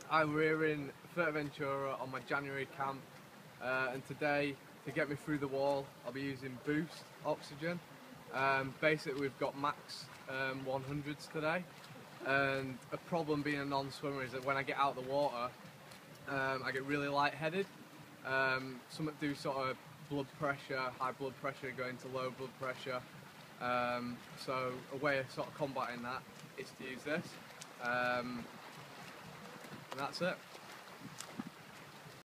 We're here in Fuerteventura on my January camp, and today, to get me through the wall, I'll be using Boost oxygen. Basically, we've got max 100s today, and a problem being a non-swimmer is that when I get out of the water, I get really lightheaded. Some do sort of blood pressure, high blood pressure going to low blood pressure. So a way of sort of combating that is to use this. And that's it.